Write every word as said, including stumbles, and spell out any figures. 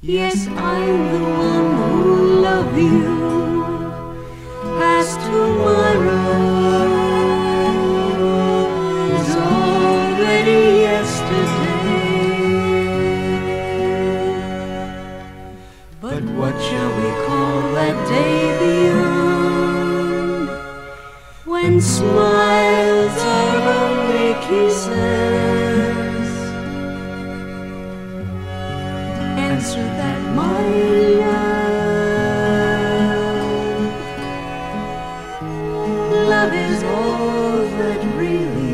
Yes, I'm the one who love you past tomorrow's already yesterday. But what shall we call that day beyond, when smiles are only kisses? Answer that, my love. Love is all that really